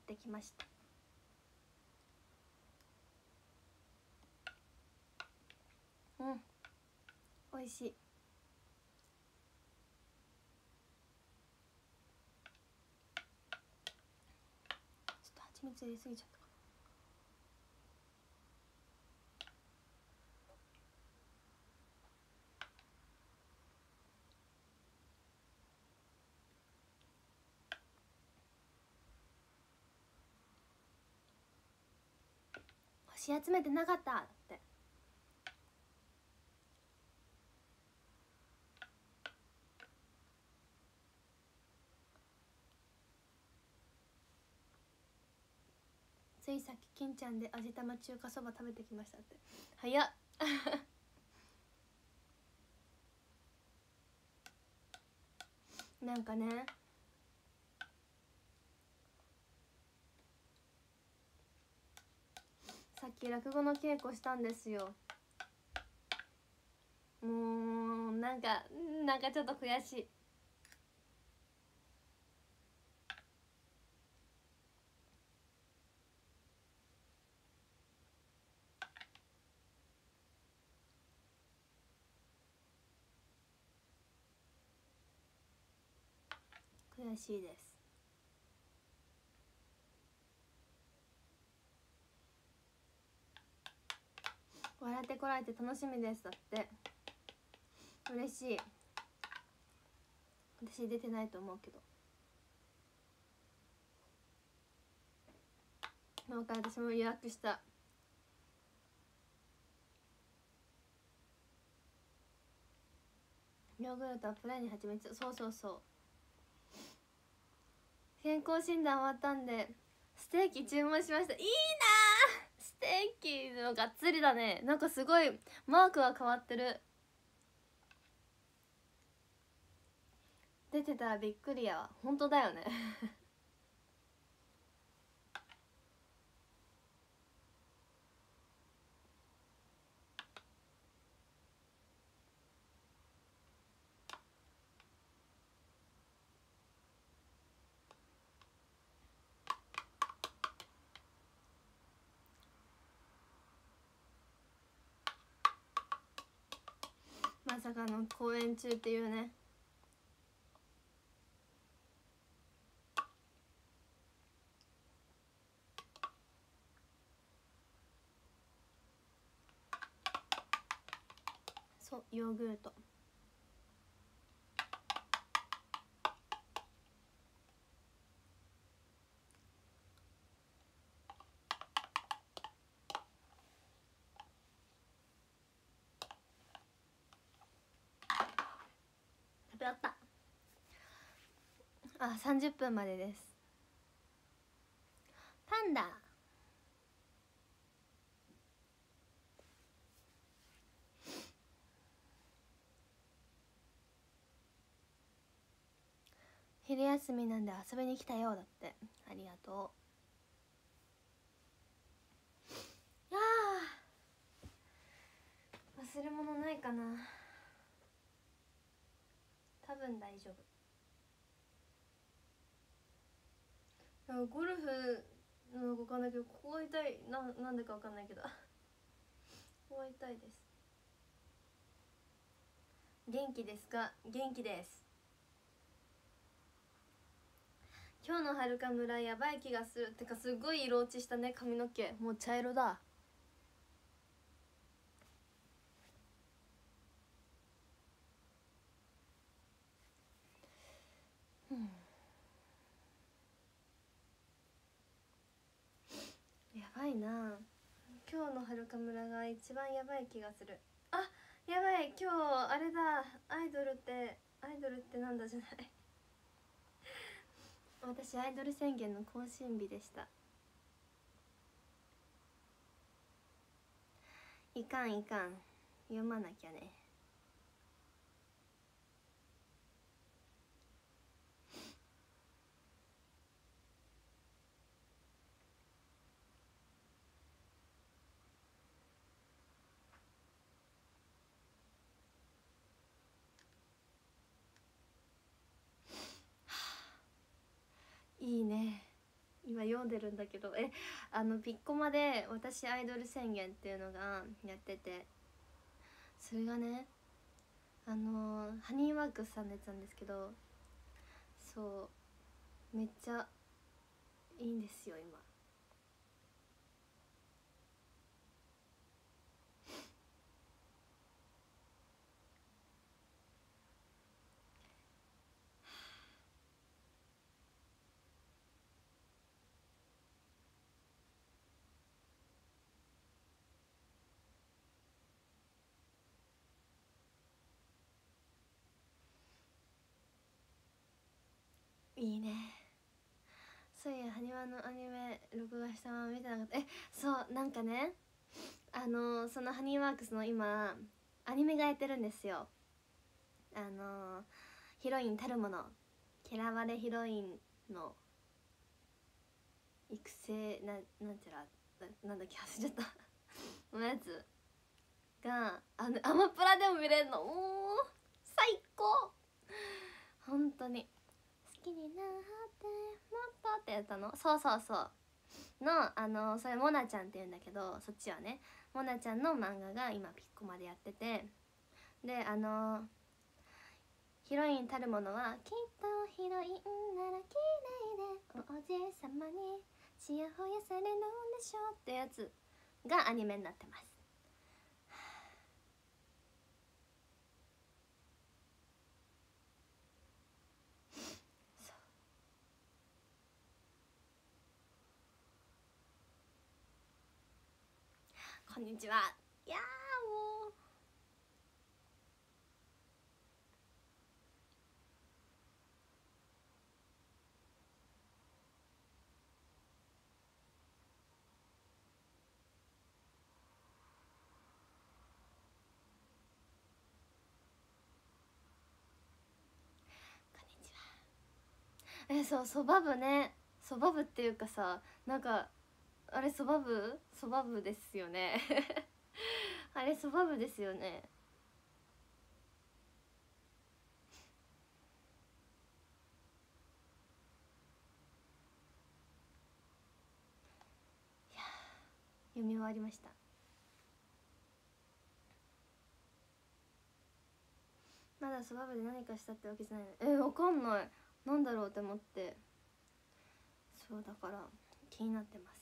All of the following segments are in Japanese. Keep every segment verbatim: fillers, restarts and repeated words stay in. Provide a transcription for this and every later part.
ってきました。うん、美味しい。ちょっと蜂蜜入れすぎちゃったかな。星集めてなかったって。ついさっき金ちゃんで味玉中華そば食べてきましたって。早っなんかね、さっき落語の稽古したんですよ。もうなんかなんかちょっと悔しい。悔しいです。笑ってこられて楽しみですだって。嬉しい。私出てないと思うけど、なんか私も予約した。ヨーグルトはプライに蜂蜜。そうそうそう。健康診断終わったんでステーキ注文しました。いいなー、ステーキのがっつりだね。なんかすごいマークが変わってる。出てたらびっくりやわ。本当だよねまさかの公演中っていうね。そう、ヨーグルト。食べ終わった。あ、さんじゅっぷんまでです。パンダ。昼休みなんで遊びに来たよだって。ありがとう。あー、忘れ物ないかな。多分大丈夫。ゴルフの動かんないけど、ここが痛い。な、なんでかわかんないけどここが痛いです。元気ですか？元気です。今日のはるか村やばい気がする。てかすごい色落ちしたね、髪の毛。もう茶色だ。うん、やばいな。今日のはるか村が一番やばい気がする。あ、やばい。今日あれだ。アイドルってアイドルってなんだじゃない私アイドル宣言の更新日でした。いかんいかん、読まなきゃね。いいね。今読んでるんだけど、えあのピッコマで私アイドル宣言っていうのがやってて、それがねあのー、ハニーワークスさんのやつなんですけど、そうめっちゃいいんですよ今。いいね。そういやハニワのアニメ録画したまま見てなかった。えそうなんかねあのー、そのハニーワークスの今アニメがやってるんですよ。あのー、ヒロインたるもの嫌われヒロインの育成ななんちゃらな、なんだっけ忘れちゃったのやつがあのアマプラでも見れるの。おー最高本当に。好きになってもっとってやったの。そうそうそうのあのそれモナちゃんって言うんだけど、そっちはねモナちゃんの漫画が今ピッコマでやってて、であのヒロインたるものはきっとヒロインなら綺麗で王子様にちやほやされるんでしょってやつがアニメになってます。こんにちは。いやーもうえそうそば部ね、そば部っていうかさ、なんかあれそば部そば部ですよねあれそば部ですよね。いや読み終わりました。まだそば部で何かしたってわけじゃないの。えわかんない、なんだろうって思って、そうだから気になってます。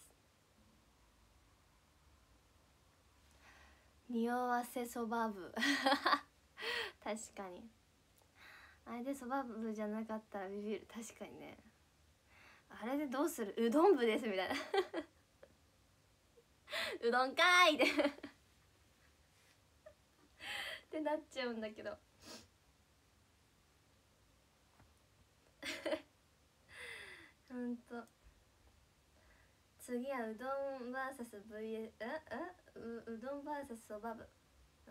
匂わせそば部確かにあれでそば部じゃなかったらビビる。確かにね、あれでどうする、うどん部ですみたいなうどんかーいってってなっちゃうんだけどほんと次はうどん ブイエス ブイエス ええ う, うどん ブイエス そば部。あ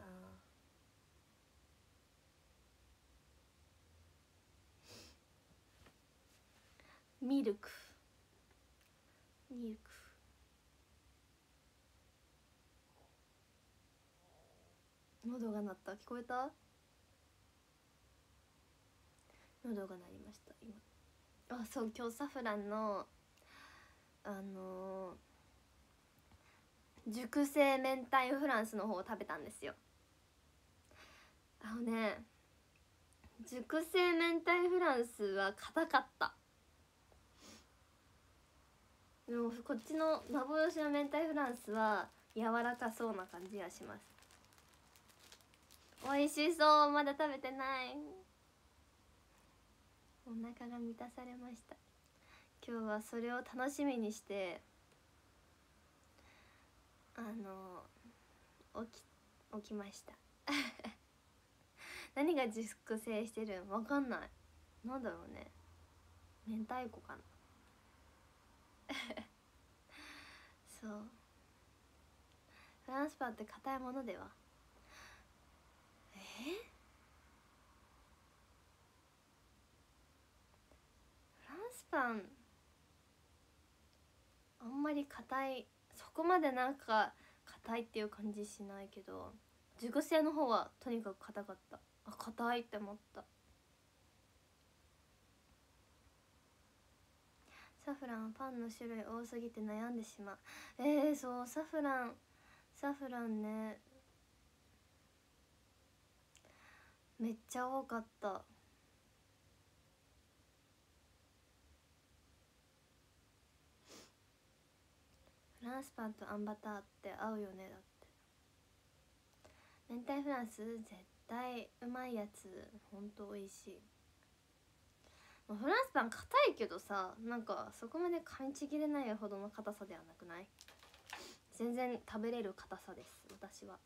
ミルクミルク喉が鳴った。聞こえた？喉が鳴りました今。あそう今日サフランのあのー、熟成明太フランスの方を食べたんですよ。あのね熟成明太フランスは硬かった。でもこっちの幻の明太フランスは柔らかそうな感じがします。美味しそう。まだ食べてない。お腹が満たされました。今日はそれを楽しみにしてあの起き起きました何が熟成してるんわかんない。なんだろうね、明太子かなそうフランスパンって硬いものでは。えフランスパンあんまり硬い、そこまでなんか硬いっていう感じしないけど、熟成の方はとにかく硬かった。あ硬いって思った。 サフランパンの種類多すぎて悩んでしまう。えー、そうサフランサフランねめっちゃ多かった。フランスパンとあんバターって合うよね。だって明太フランス絶対うまいやつほんと美味しい。フランスパン硬いけどさ、なんかそこまで噛みちぎれないほどの硬さではなくない？全然食べれる硬さです私は。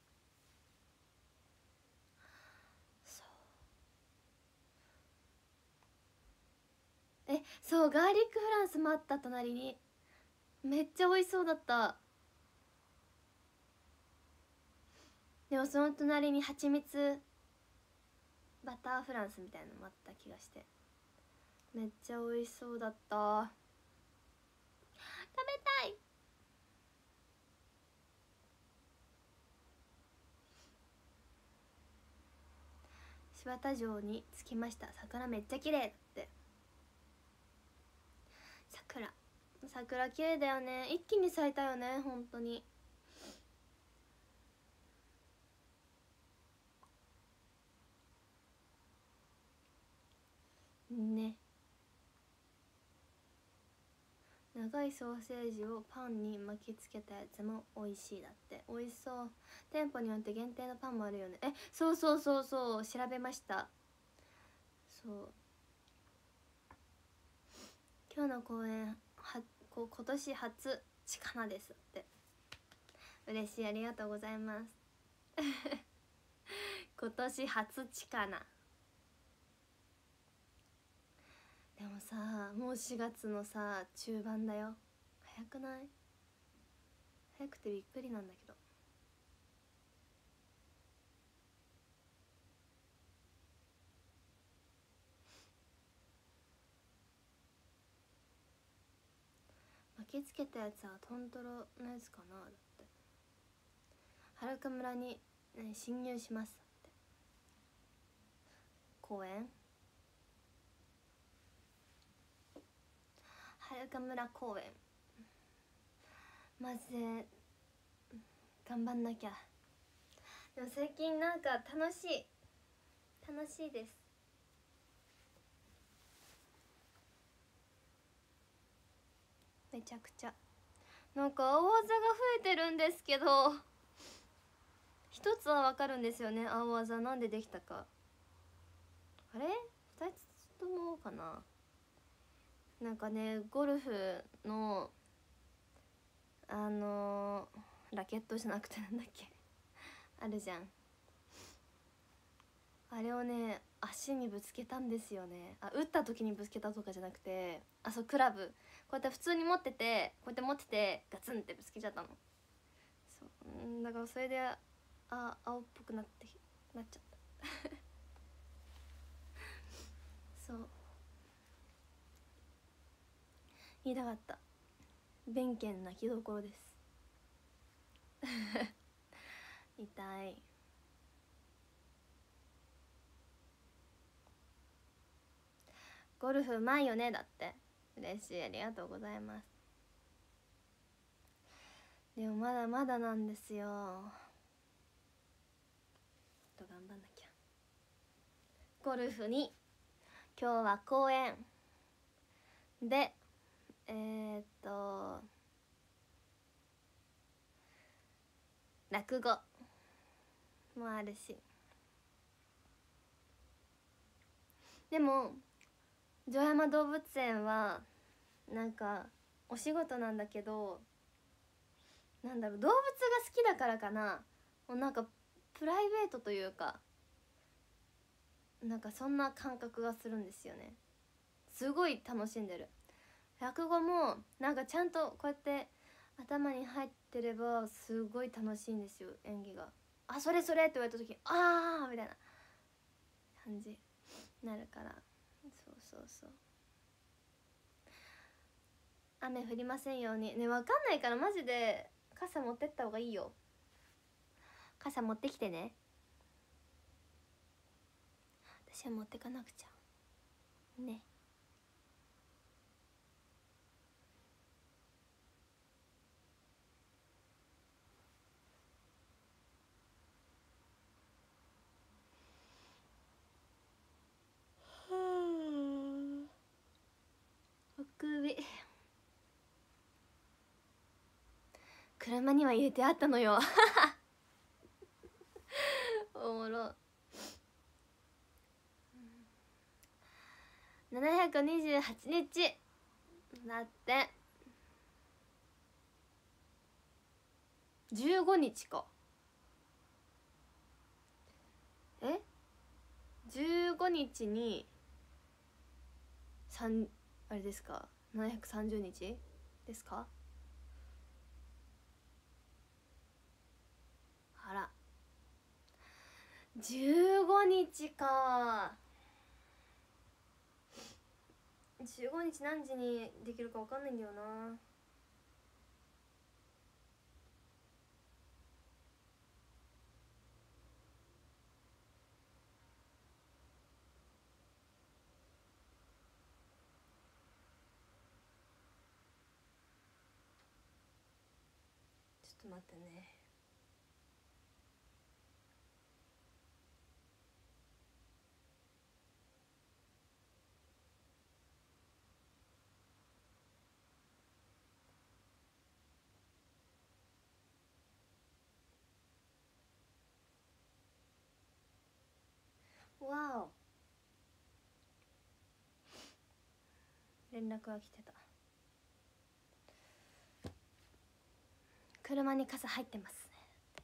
そうえそうガーリックフランスもあった。隣にめっちゃ美味しそうだった。でもその隣に蜂蜜バターフランスみたいなのもあった気がしてめっちゃ美味しそうだった。食べたい。柴田城に着きました。桜めっちゃ綺麗だって。桜桜綺麗だよね。一気に咲いたよね本当に。ね。長いソーセージをパンに巻きつけたやつも美味しいだって。美味しそう。店舗によって限定のパンもあるよね。えそうそうそうそう調べました。そう今日の公演はこ今年初チカナですって。嬉しい、ありがとうございます今年初チカナ。でもさもうしがつのさ中盤だよ。早くない？早くてびっくりなんだけど。巻きつけたやつはトントロのやつかな。だってはるか村に、ね、侵入しますって公園。はるか村公園マジで頑張んなきゃ。でも最近なんか楽しい楽しいです。めちゃくちゃなんか青技が増えてるんですけど一つはわかるんですよね。青技なんでできたか。あれふたつともかな。なんかねゴルフのあのー、ラケットじゃなくてなんだっけあるじゃん。あれをね足にぶつけたんですよね。あ打った時にぶつけたとかじゃなくて、あそうクラブこうやって普通に持っててこうやって持っててガツンってぶつけちゃったの。そうだからそれであ青っぽくなってなっちゃったそう言いたかった。弁慶泣きどころです痛い。ゴルフうまいよね。だって嬉しい、ありがとうございます。でもまだまだなんですよ。と頑張んなきゃ。ゴルフに今日は公園でえー、っと落語もあるし、でも城山動物園はなんかお仕事なんだけど、なんだろう動物が好きだからかな、もうなんかプライベートというかなんかそんな感覚がするんですよね。すごい楽しんでる。落語もなんかちゃんとこうやって頭に入ってればすごい楽しいんですよ演技が。あそれそれって言われた時にあーみたいな感じになるから。そうそうそう。雨降りませんようにね。分かんないからマジで傘持ってった方がいいよ。傘持ってきてね。私は持ってかなくちゃね。 車には入れてあったのよおもろ。ななひゃくにじゅうはちにちだって。じゅうごにちか。えじゅうごにちに三あれですか、ななひゃくさんじゅうにちですか。あらじゅうごにちか。じゅうごにち何時にできるか分かんないんだよな。ちょっと待ってね。わお、連絡が来てた。車に傘入ってますね。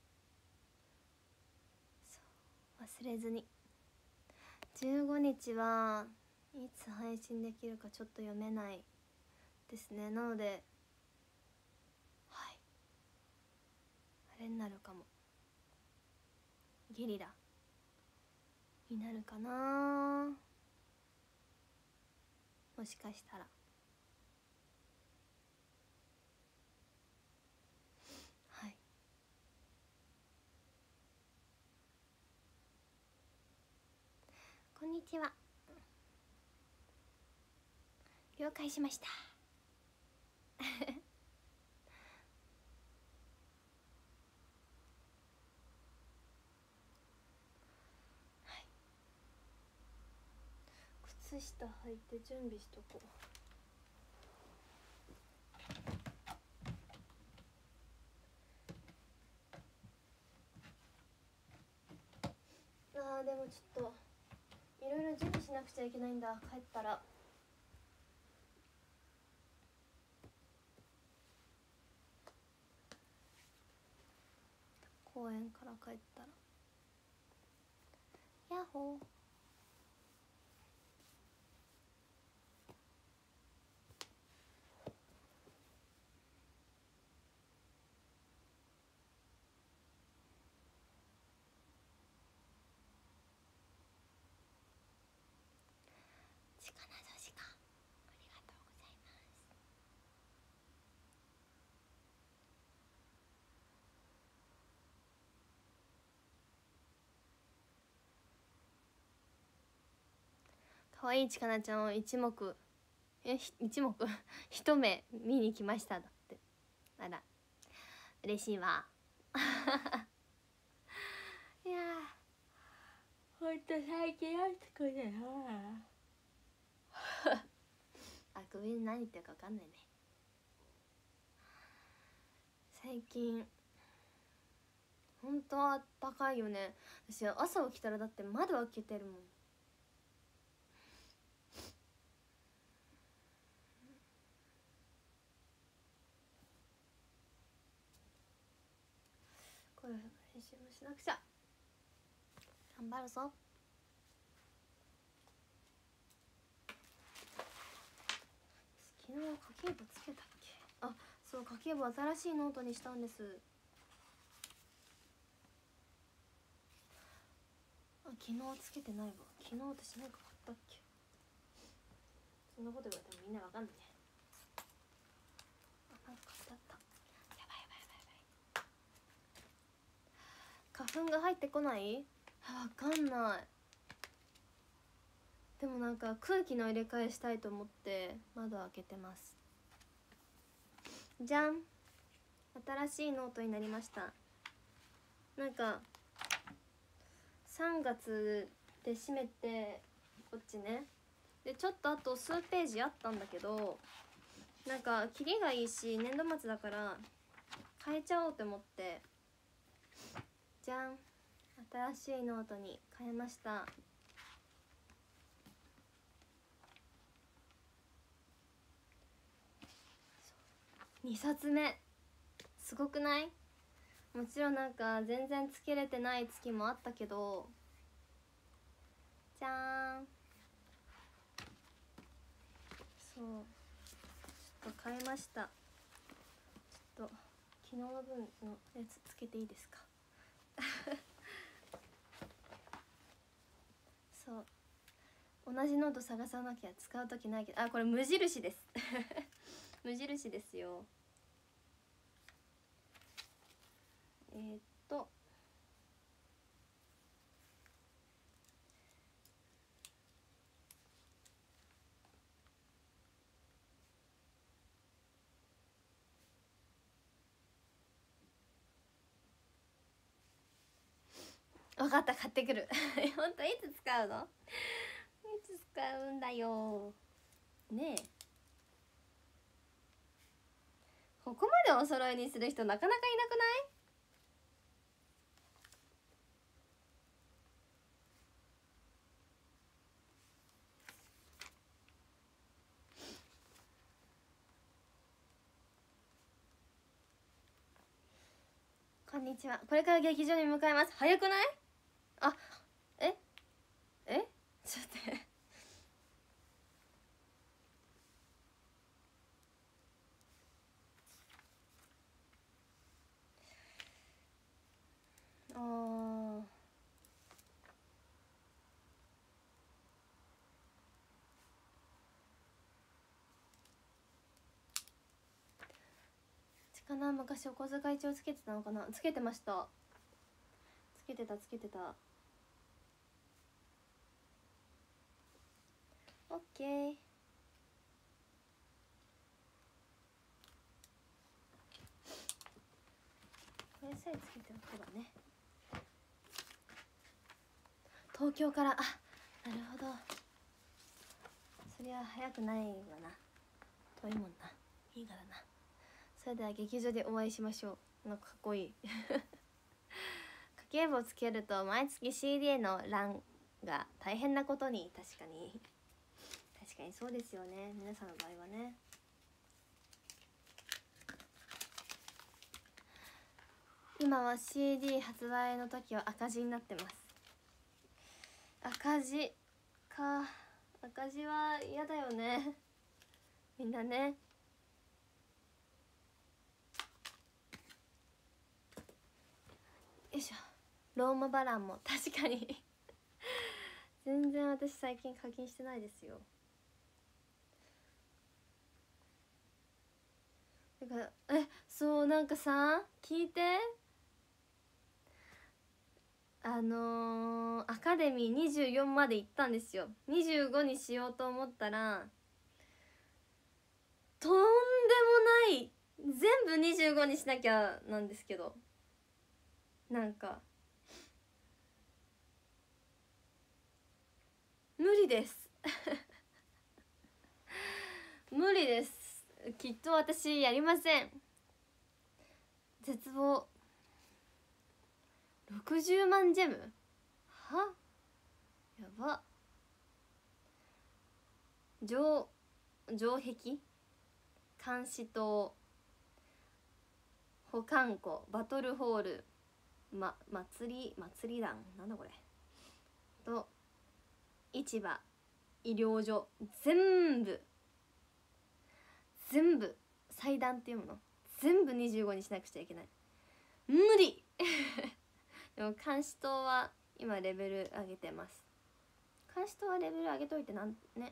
そう忘れずに。じゅうごにちはいつ配信できるかちょっと読めないですね。なのではいあれになるかも。ゲリラになるかな、もしかしたら。はい、こんにちは。了解しました靴下履いて準備しとこう。あーでもちょっといろいろ準備しなくちゃいけないんだ、帰ったら。公園から帰ったら。ヤッホー。力の時間ありがとうございます。かわいいちかなちゃんを一目え一目一目見に来ましただって。あら嬉しいわいやほんと最近暑くてあくび何言ってるか分かんないね。最近ほんとあったかいよね。私朝起きたらだって窓開けてるもん。これ練習もしなくちゃ。頑張るぞ。昨日家計簿つけたっけ。あ、そう、家計簿新しいノートにしたんです。あ、昨日つけてないわ。昨日私なんか買ったっけ。そんなこと言われてもみんなわかんないね。あ、なんか買ったった。やばいやばいやばいやばい。花粉が入ってこない？あ、わかんない。でもなんか空気の入れ替えしたいと思って窓開けてます。じゃん、新しいノートになりました。なんかさんがつで閉めてこっちね。でちょっとあと数ページあったんだけど、なんかキリがいいし年度末だから変えちゃおうと思って、じゃん、新しいノートに変えました。にさつめすごくない？もちろんなんか全然つけれてない月もあったけど、じゃーん、そうちょっと変えました。ちょっと昨日の分のやつつけていいですか？そう同じノート探さなきゃ使う時ないけど、あ、これ無印です無印ですよ。えー、っと分かった、買ってくる本当いつ使うの？いつ使うんだよねえ。ここまでお揃いにする人なかなかいなくない？こんにちは。これから劇場に向かいます。早くない？あ、ええちょっと待って。あー、かな、昔お小遣い帳つけてたのかな。つけてました。つけてたつけてた。オッケー。これさえつけておけばね。東京から、あ、なるほど。そりゃ早くないわな。遠いもんな。いいからな。それでは劇場でお会いしましょう。なんかかっこいい家計簿をつけると毎月 シーディー の欄が大変なことに。確かに確かにそうですよね、皆さんの場合はね。今は シーディー 発売の時は赤字になってます。赤字か。赤字は嫌だよねみんなね。よいしょ。ローマバランも確かに全然私最近課金してないですよ。だからえそうなんかさ聞いて、あのー、アカデミーにじゅうよんまで行ったんですよ。にじゅうごにしようと思ったらとんでもない全部にじゅうごにしなきゃなんですけど、なんか無理です無理です。きっと私やりません。絶望。ろくじゅうまんジェムはやば。城城壁、監視塔、保管庫、バトルホール、ま、祭り祭り団、なんだこれと市場、医療所、全部全部祭壇っていうもの全部にじゅうごにしなくちゃいけない。無理でも監視塔は今レベル上げてます。監視塔はレベル上げといてなんね。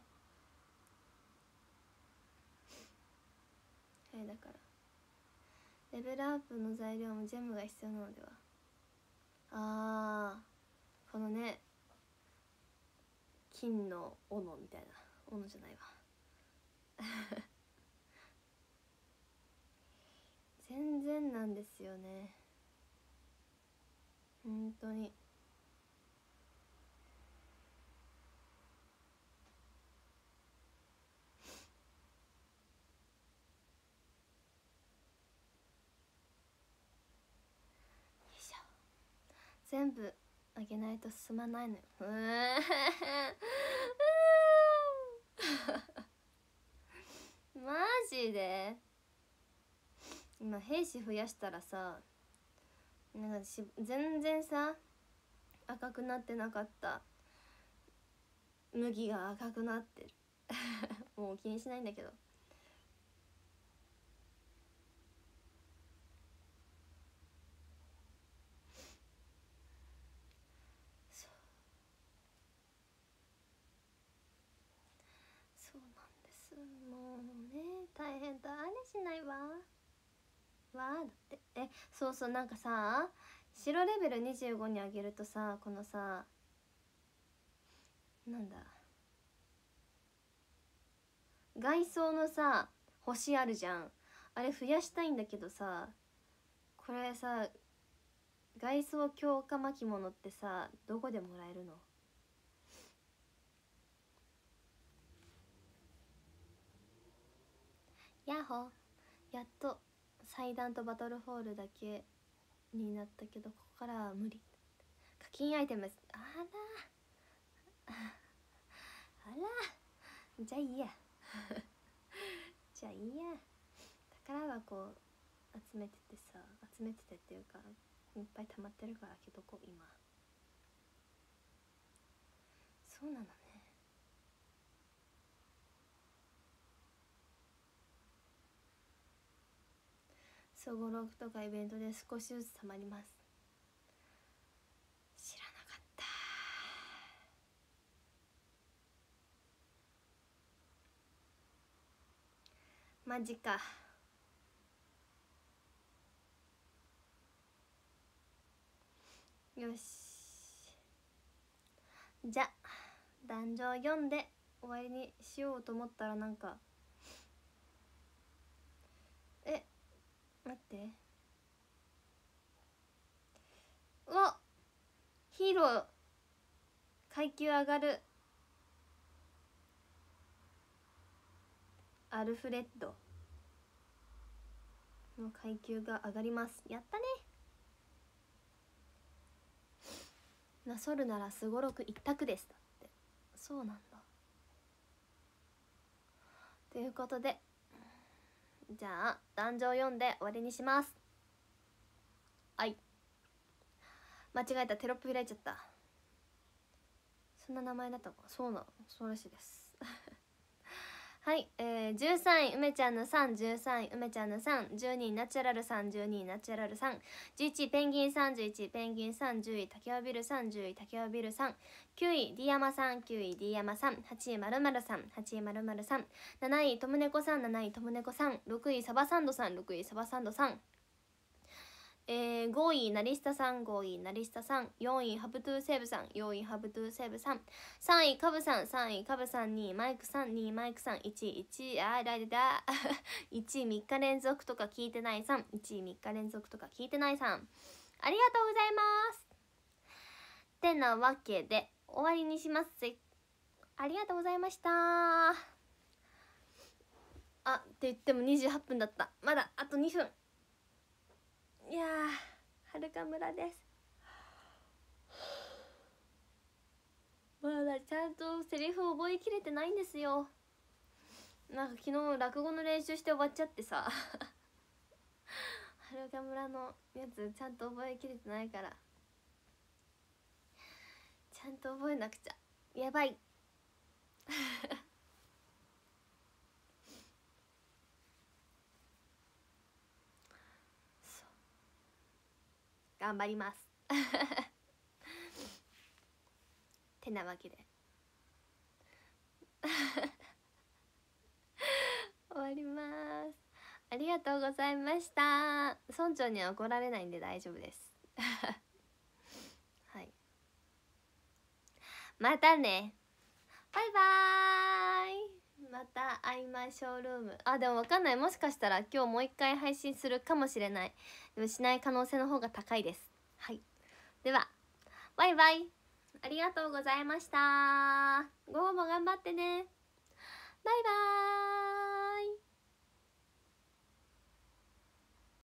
はい、だからレベルアップの材料もジェムが必要なのでは。あー、このね金の斧みたいな斧じゃないわ全然なんですよね本当に。 全部あげないと進まないのよ。うーマジで今兵士増やしたらさ、なんかし全然さ赤くなってなかった麦が赤くなってるもう気にしないんだけど。そうそうなんです。もうね大変だあれしないわわーだって。えそうそう、なんかさ白レベルにじゅうごに上げるとさ、このさなんだ外装のさ星あるじゃん、あれ増やしたいんだけどさ、これさ外装強化巻物ってさどこでもらえるの？ヤッホー、やっと祭壇とバトルホールだけになったけど、ここからは無理。課金アイテム、あらあら、じゃあいいやじゃあいいや。宝箱を集めててさ、集めててっていうかいっぱい溜まってるからけど、こう今そうなのね。総合ログとかイベントで少しずつ溜まります。知らなかった。マジか。よし、じゃ壇上読んで終わりにしようと思ったら、なんかえ待って、うわヒーロー階級上がる。アルフレッドの階級が上がります。やったね。なそるならすごろく一択ですだって。そうなんだ。ということで、じゃあ壇上読んで終わりにします。はい、間違えた、テロップ開いちゃった。そんな名前だったのか。そうなの、そうらしいですはい、えー、じゅうさんい梅ちゃんのさん、じゅうさんい梅ちゃんのさん、じゅうにいナチュラルさん、じゅうにいナチュラルさん、じゅういちいペンギンさん、じゅういちいペンギンさん、じゅうい竹尾ビルさん、じゅうい竹尾ビルさん、きゅうい D 山さん、きゅうい D 山さん、はちいまるまるさん、はちいまるまるさん、なないとむねこさん、なないとむねこさん、ろくいサバサンドさん、ろくいサバサンドさん、えー、ごいなりすたさん、ごいなりすたさん、よんいハブトゥーセーブさん、よんいハブトゥーセーブさん、さんいカブさん、さんいカブさん、にいマイクさん、にいマイクさん、いちいいちいあーだだだいちいみっか連続とか聞いてないさん、いちいみっか連続とか聞いてないさん、ありがとうございます。てなわけで終わりにします。ありがとうございました。あって言ってもにじゅうはっぷんだった。まだあとにふん。いやー、はるか村です。まだちゃんとセリフ覚えきれてないんですよ。なんか昨日落語の練習して終わっちゃってさはるか村のやつちゃんと覚えきれてないから、ちゃんと覚えなくちゃやばい頑張りますてなわけで終わります。ありがとうございました。村長には怒られないんで大丈夫ですはい、またね、バイバーイ。また会いましょうルーム。あ、でも分かんない、もしかしたら今日もう一回配信するかもしれない。でもしない可能性の方が高いです。はい、ではバイバイ、ありがとうございました。午後も頑張ってね。バイバーイ。